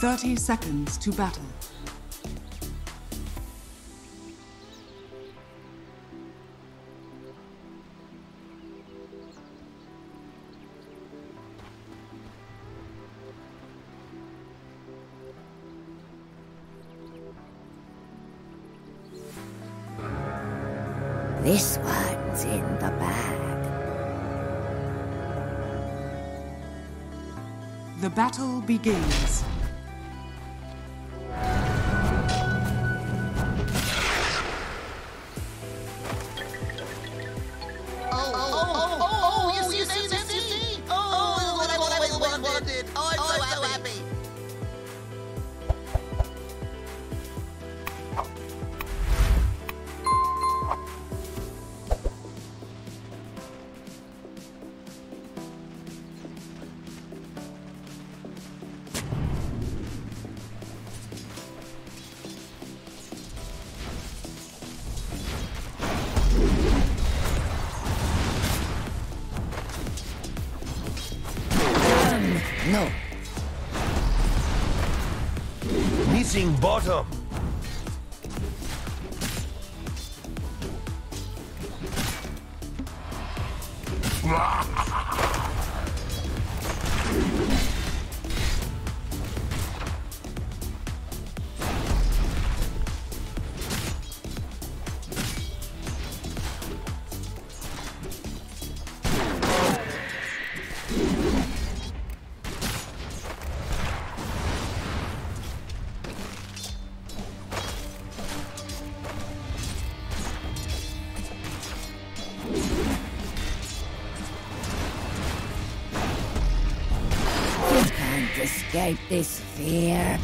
30 seconds to battle. This one's in the bag. The battle begins. You see? Oh, what I've always wanted. Oh, I'm so happy. No. Missing bottom. Escape this fear.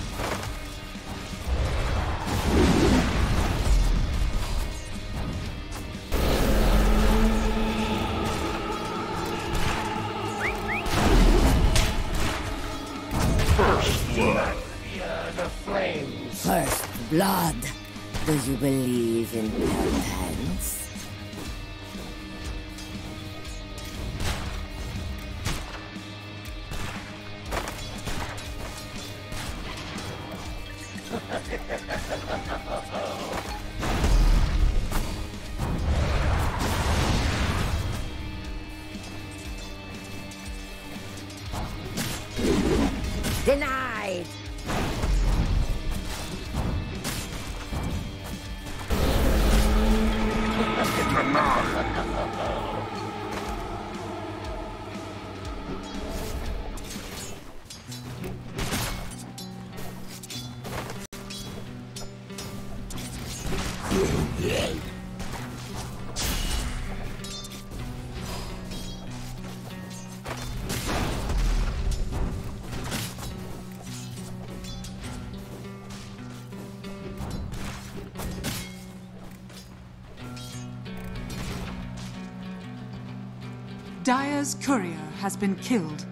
First blood. Yeah, the flames. First blood. Do you believe in repentance? Denied! Dire's courier has been killed.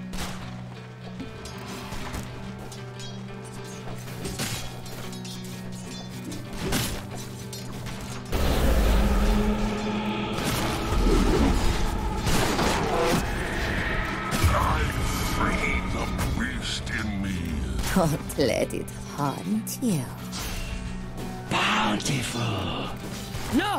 Don't let it haunt you. Bountiful. No!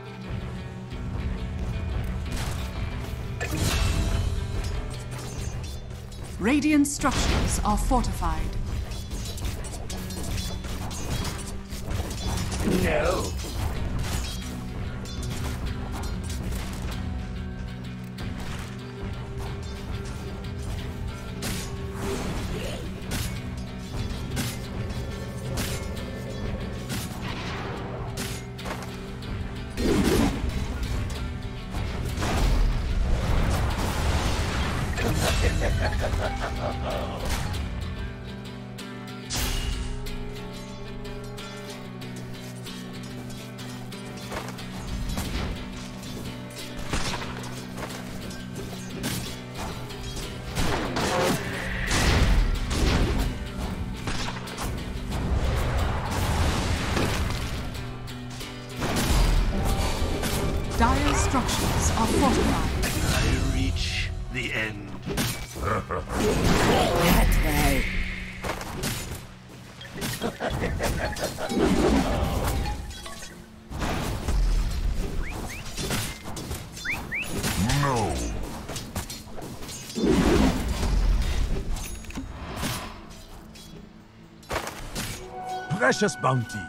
Radiant structures are fortified. No. Dire structures are fortified. I reach the end. That way. precious bounty.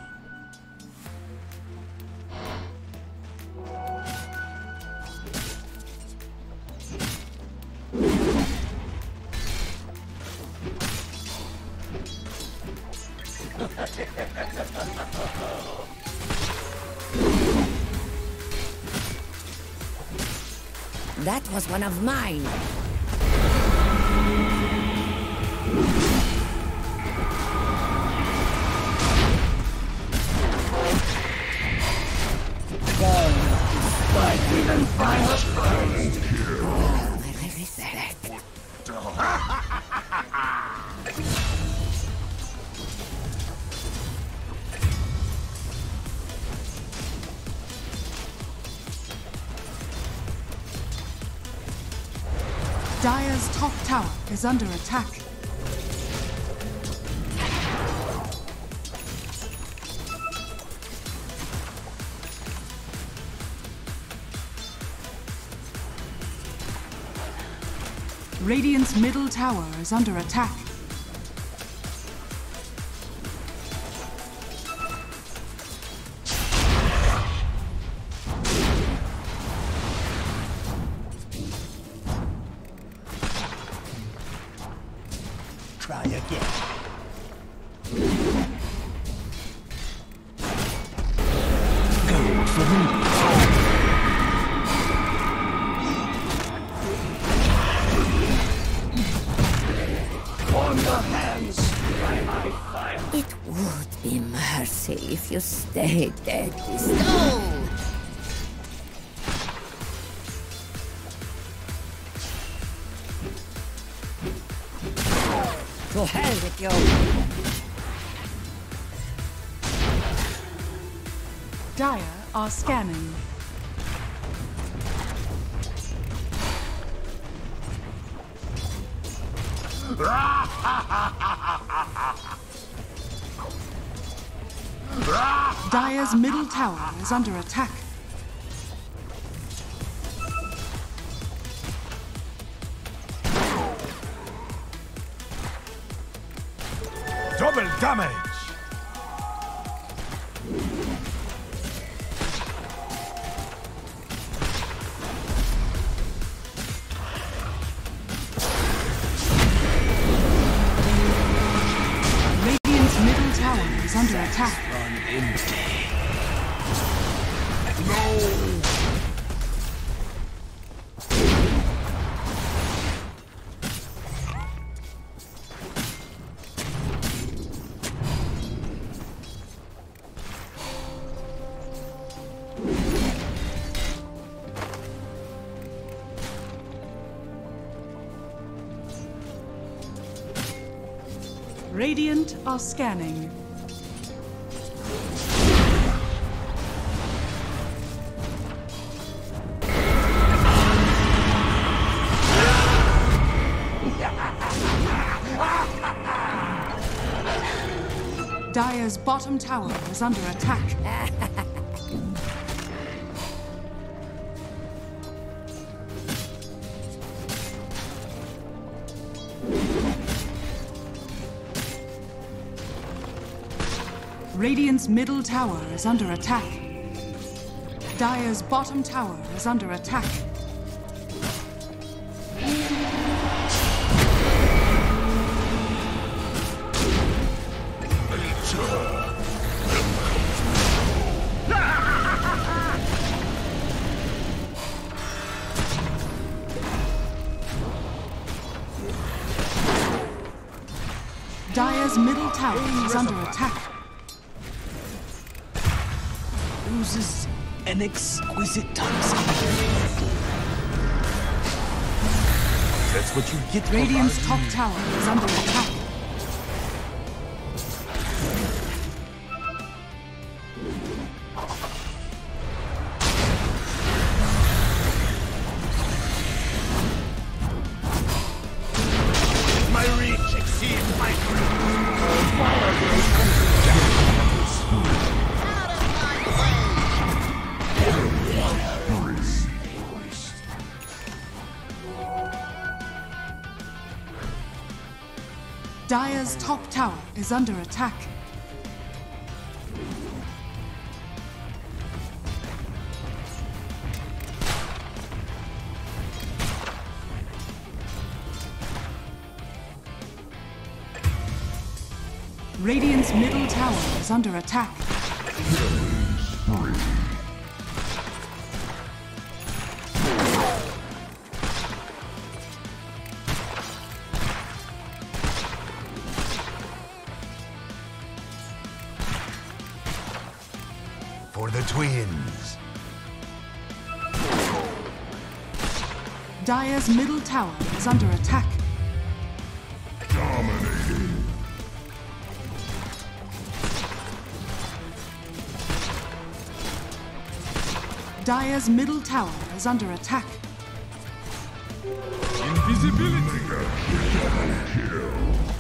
That was one of mine. I respect. Dire's top tower is under attack. Radiant's middle tower is under attack. Try again. Gold for me. It would be mercy if you stayed dead this time. No! To hell with you! Dire are scanning. Dire's middle tower is under attack. Double damage. Radiant's middle tower is under attack. Run empty. Radiant are scanning. Dire's bottom tower is under attack. Radiant's middle tower is under attack. Dire's bottom tower is under attack. Dire's middle tower is under attack. Oozes an exquisite toxin. That's what you get. Radiant's top tower is under attack. My reach exceeds my Dire's top tower is under attack. Radiant's middle tower is under attack. For the twins. Dire's middle tower is under attack. Dominating. Dire's middle tower is under attack. Invisibility. Kill.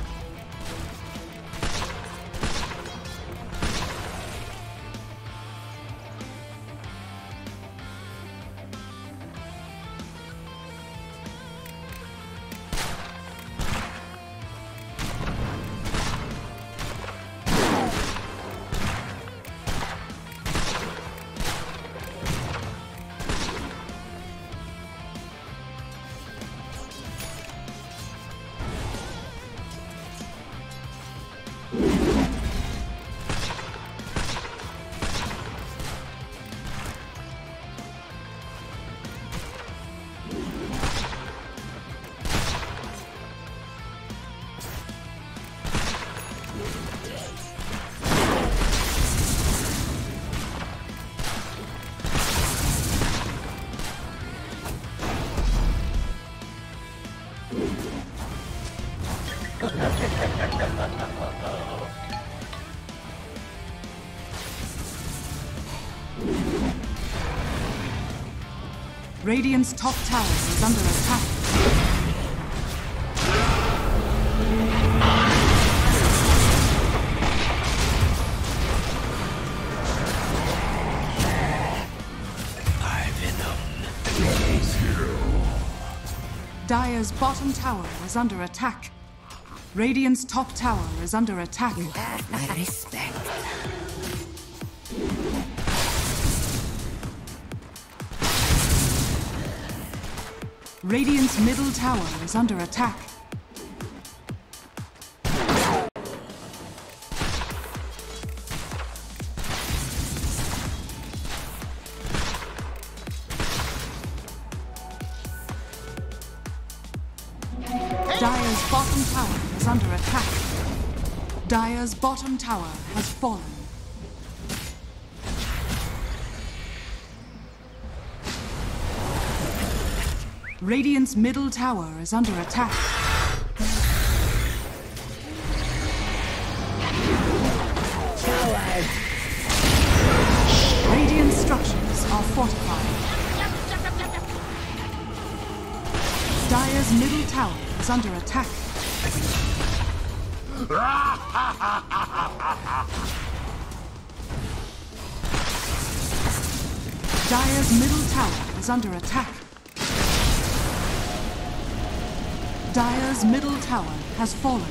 Radiant's top tower is under attack. Dire's bottom tower is under attack. Radiant's top tower is under attack. You have my respect. Radiant's middle tower is under attack. Dire's bottom tower is under attack. Dire's bottom tower has fallen. Radiant's middle tower is under attack. Radiant structures are fortified. Dire's middle tower is under attack. Dire's middle tower is under attack. Dire's middle tower has fallen.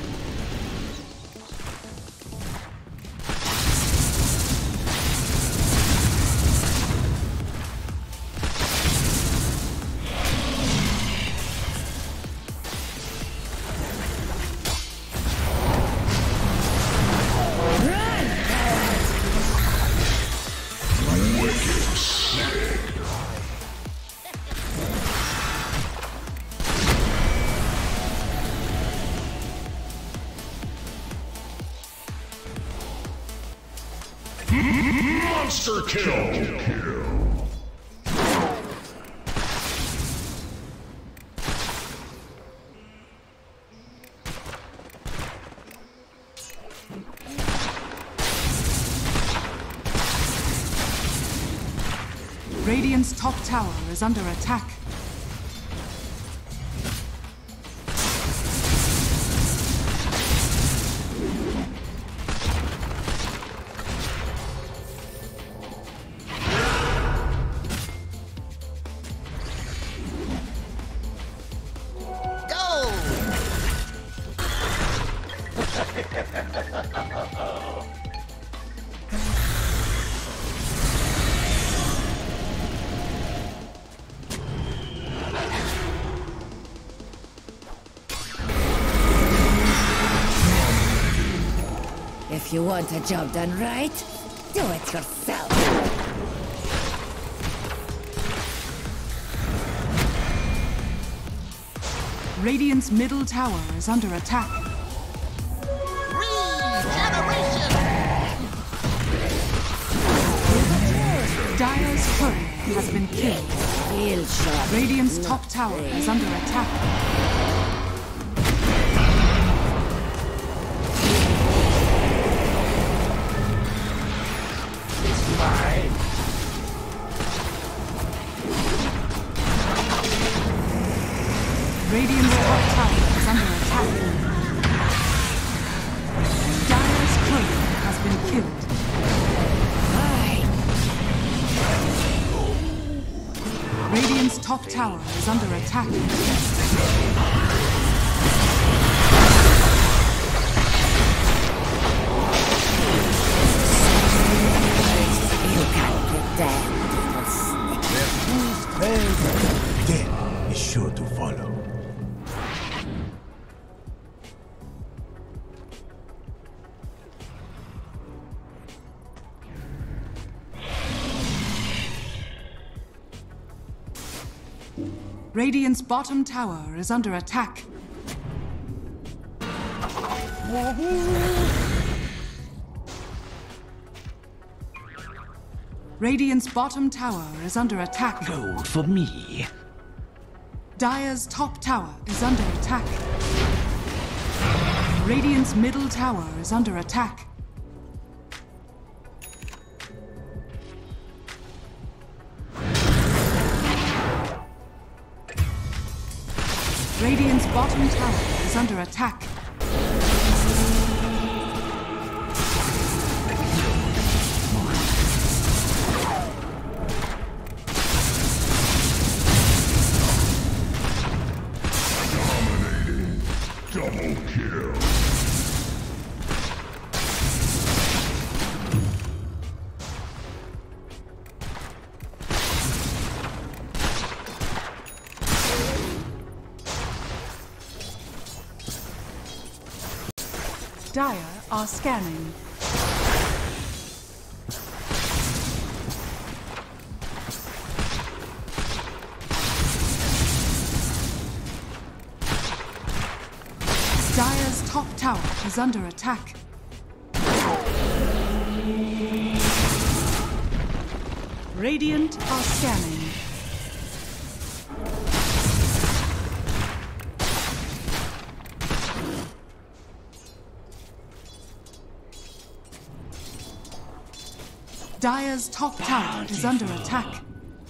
Monster kill. Radiant's top tower is under attack. If you want a job done right, do it yourself. Radiant's middle tower is under attack. Regeneration! Dire's courier has been killed. Feel sharp. Radiant's top tower is under attack. Radiant's top tower is under attack. Dire's courier has been killed. Radiant's top tower is under attack. You can't get that. Death is sure to follow. Radiant's bottom tower is under attack. Radiant's bottom tower is under attack. Gold for me. Dire's top tower is under attack. Radiant's middle tower is under attack. Radiant's bottom tower is under attack. Dominating. Double kill. Dire are scanning. Dire's top tower is under attack. Radiant are scanning. Dire's top tower is under attack.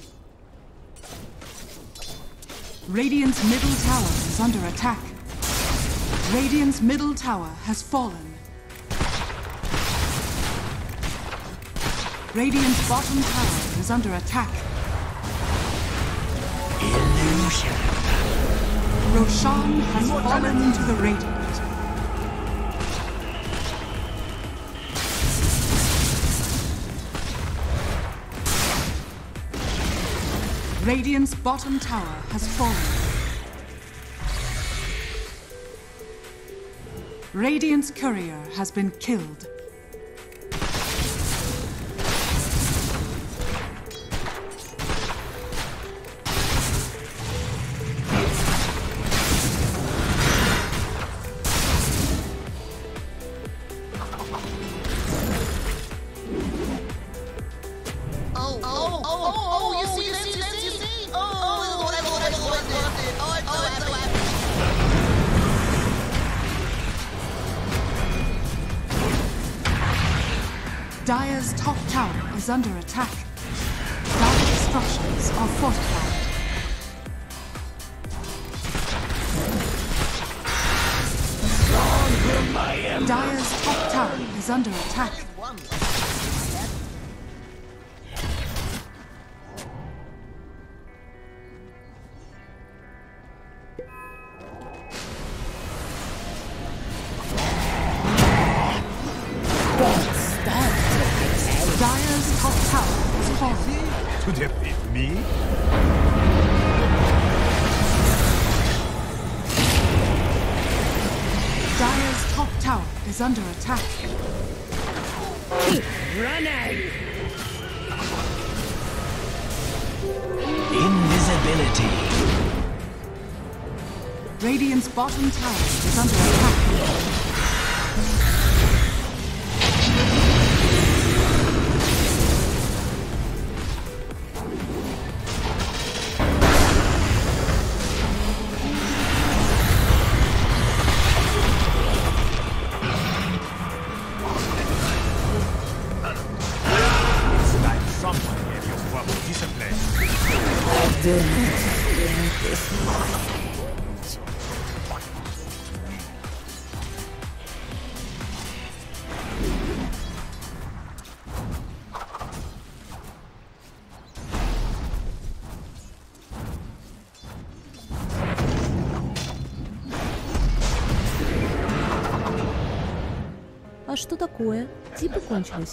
Radiant's middle tower is under attack. Radiant's middle tower has fallen. Radiant's bottom tower is under attack. Illusion. Roshan has fallen to the Radiant. Radiant's bottom tower has fallen. Radiant's courier has been killed. You see this? You see? Oh, whatever. Oh, I'm so happy. Dire's top tower is under attack. Dire's structures are fortified. Dire's top tower is under attack. Dire's top tower is falling. To defeat me? Dire's top tower is under attack. running! Invisibility. Radiant's bottom tower is under attack. Do not fear this mind. А что такое? Типы кончились.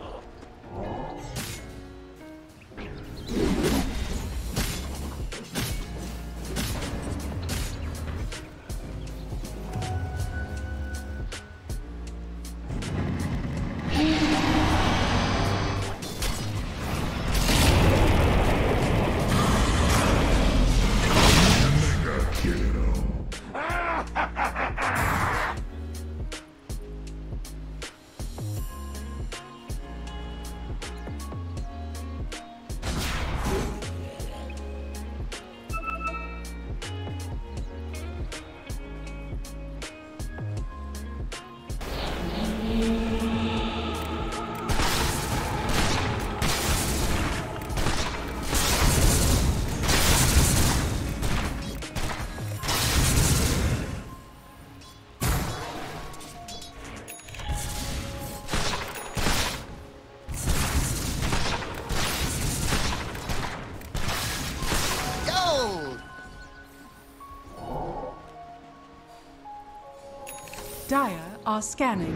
Dire are scanning.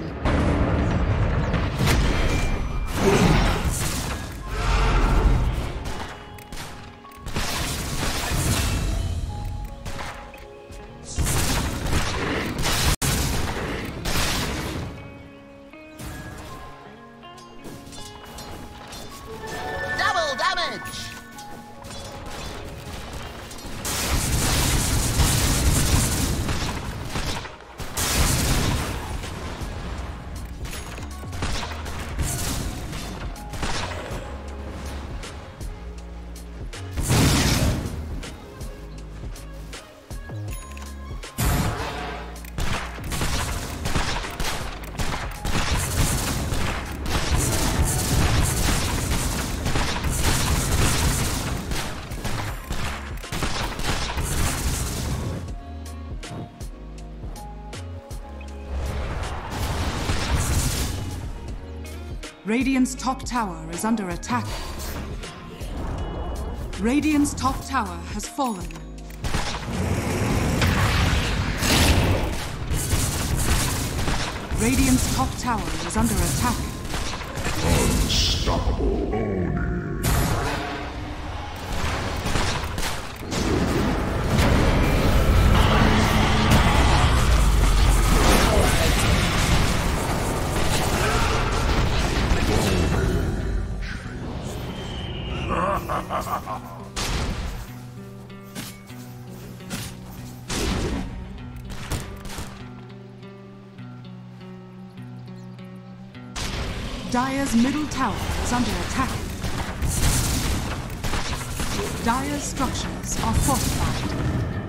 Double damage! Radiant's top tower is under attack. Radiant's top tower has fallen. Radiant's top tower is under attack. Unstoppable Oni. Dire's middle tower is under attack. Dire's structures are fortified.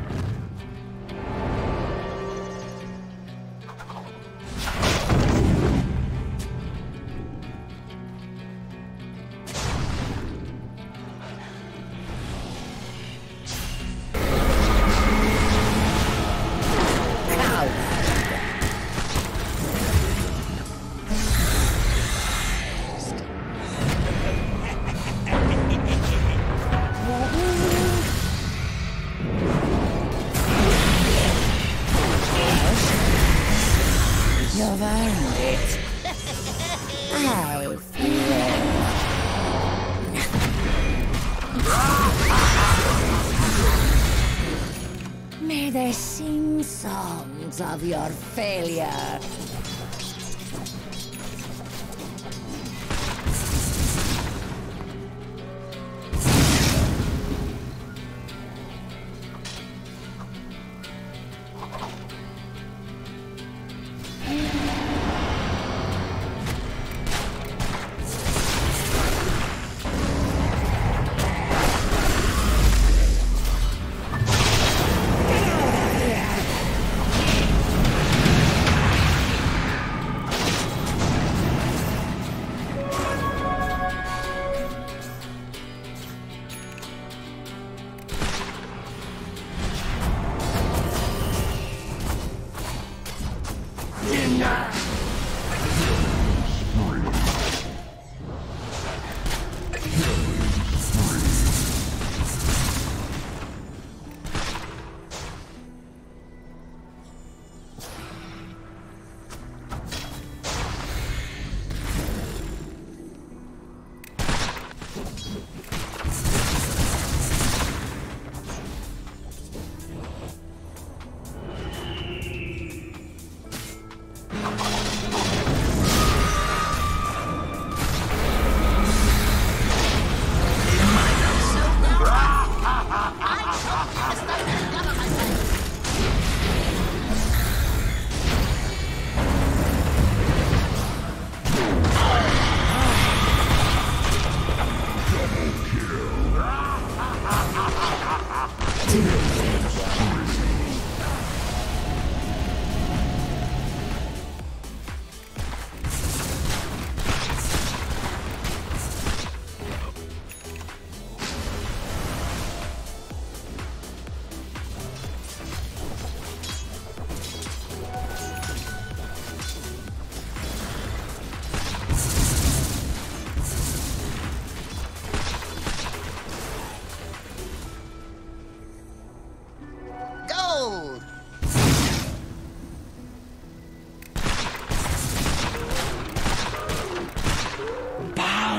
You've earned it. I'll feel. May they sing songs of your failure.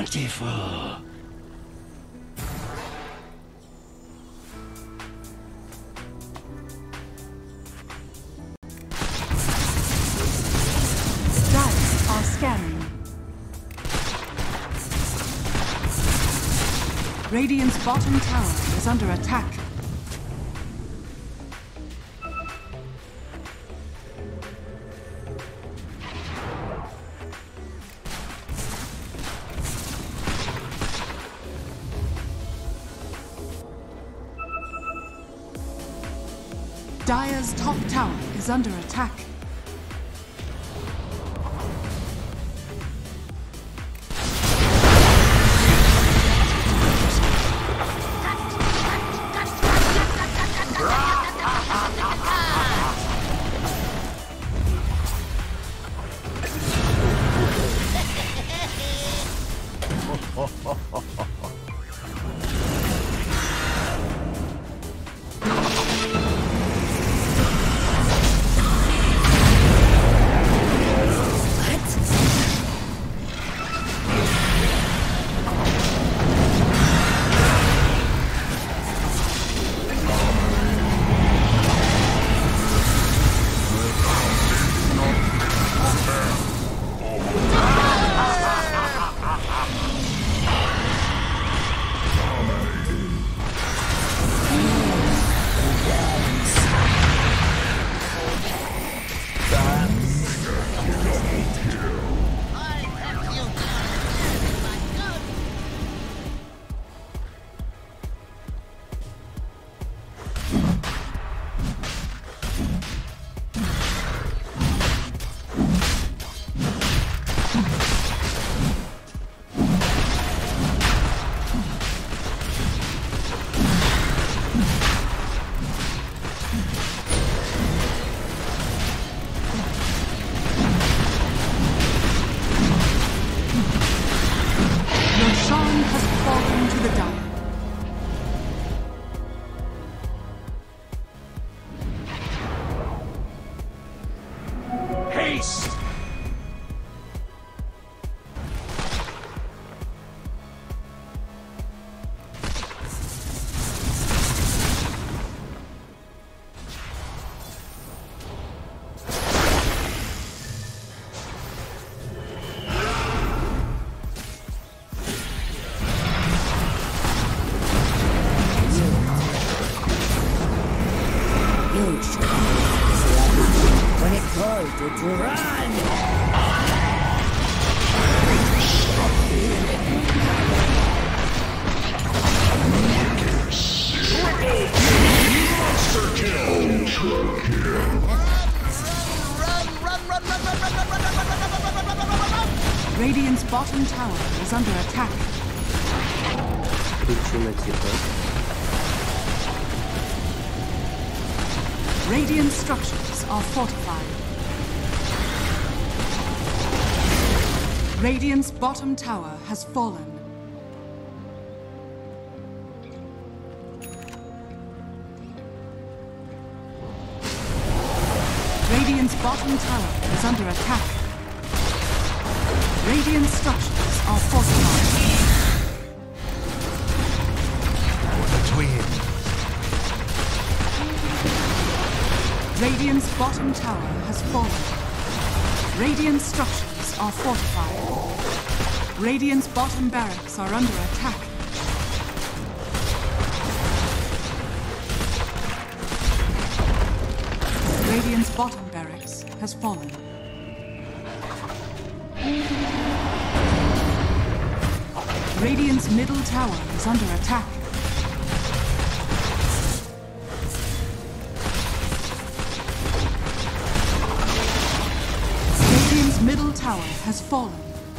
Beautiful. Dice are scanning. Radiant's bottom tower is under attack. Dire's top tower is under attack. Radiant's bottom tower is under attack. Radiant structures are fortified. Radiant's bottom tower has fallen. Radiant's bottom tower is under attack. Radiant structures are fortified. Radiant's bottom tower has fallen. Radiant structures are fortified. Radiant's bottom barracks are under attack. Radiant's bottom barracks has fallen. Radiant's middle tower is under attack. Radiant's middle tower has fallen.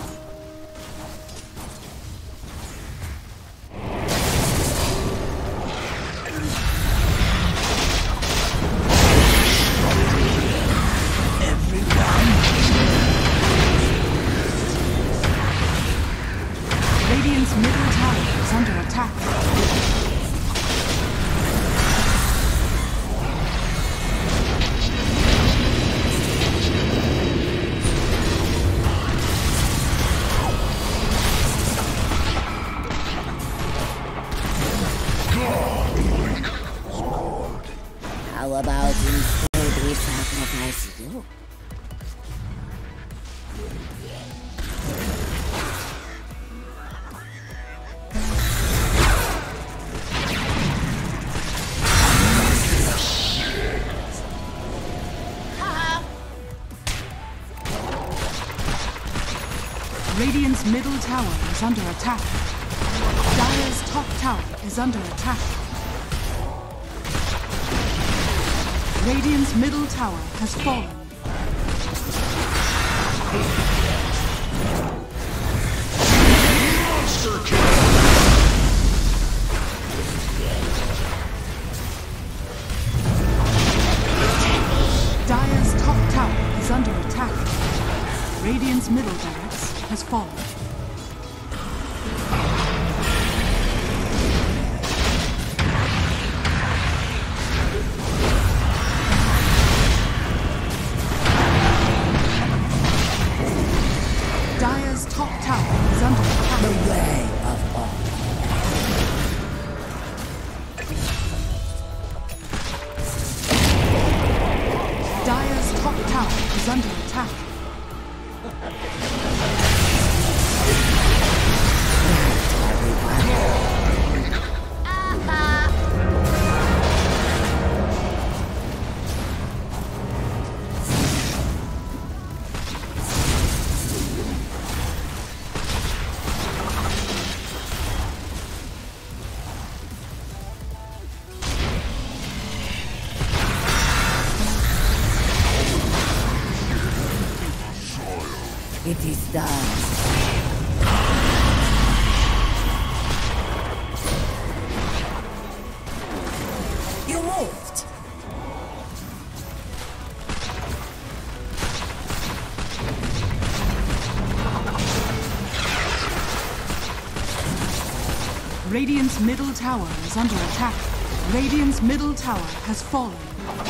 Radiant's middle tower is under attack. Radiant's middle tower is under attack. Dire's top tower is under attack. Radiant's middle tower has fallen. Monster kill! Dire's top tower is under attack. Radiant's middle barracks has fallen. Dire's top tower is under attack. The way of all. Dire's top tower is under attack. It is done. You moved. Radiant's middle tower is under attack. Radiant's middle tower has fallen.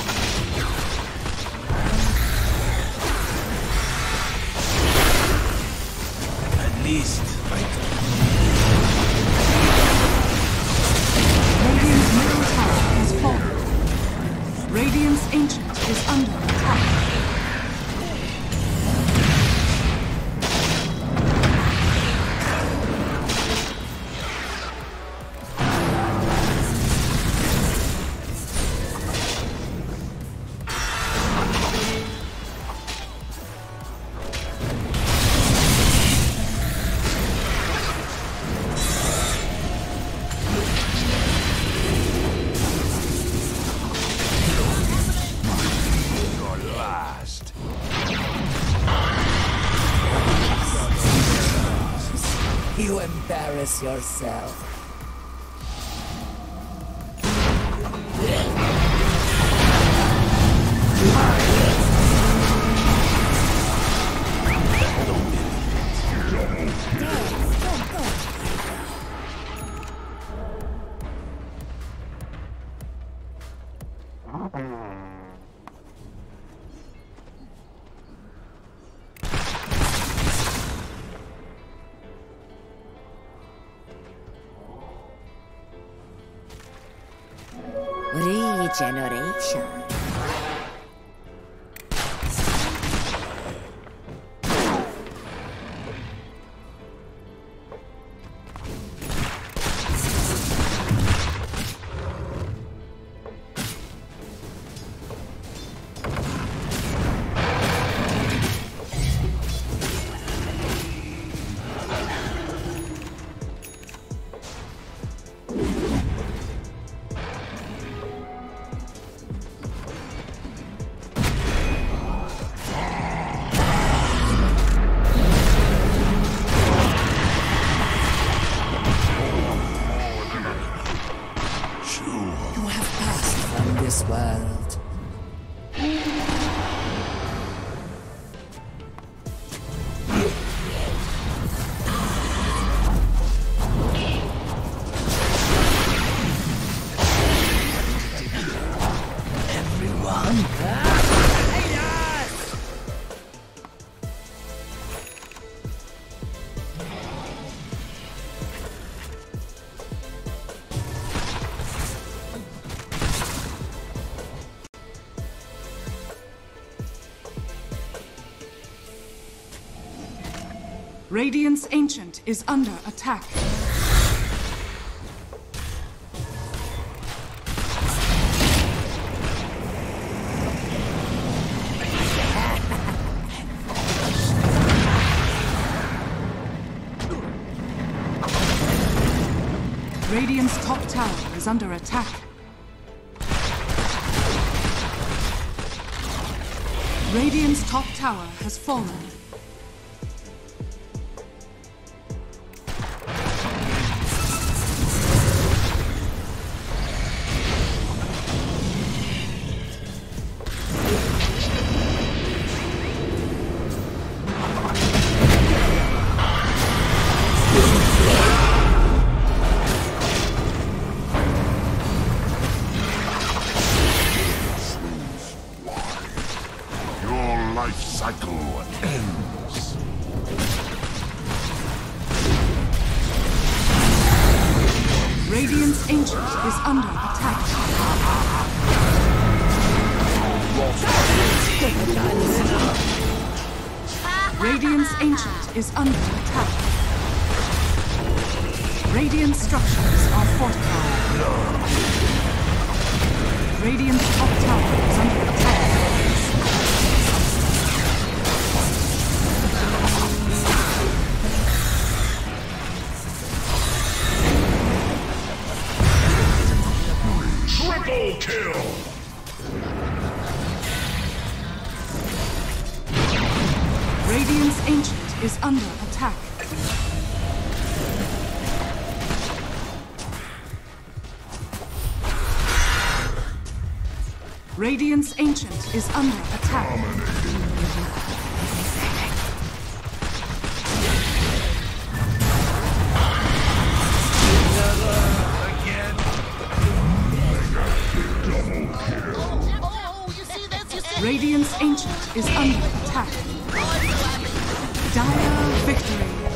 At least Radiant's middle tower has fallen. Radiant's ancient is under attack. You embarrass yourself. Regeneration. This world. everyone. Radiant's Ancient is under attack. Radiant's top tower is under attack. Radiant's top tower has fallen. Cycle ends. Radiant's Ancient is under attack. Radiant's Ancient is under attack. Radiant structures are fortified. Radiant's top tower is under attack. Triple kill! Radiant's Ancient is under attack. Radiant's Ancient is under attack. Radiant's Ancient is under attack. Dire victory.